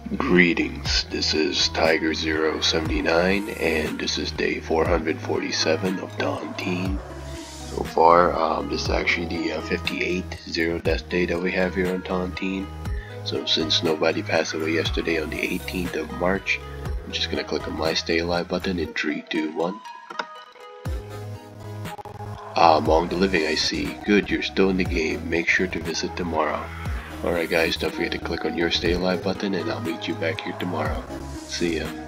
Greetings, this is Tiger079 and this is day 447 of Tontine. So far, this is actually the 58th zero death day that we have here on Tontine. So since nobody passed away yesterday on the 18th of March, I'm just gonna click on my stay alive button in 3, 2, 1. Among the living I see. Good, you're still in the game. Make sure to visit tomorrow. Alright guys, don't forget to click on your stay alive button and I'll meet you back here tomorrow. See ya.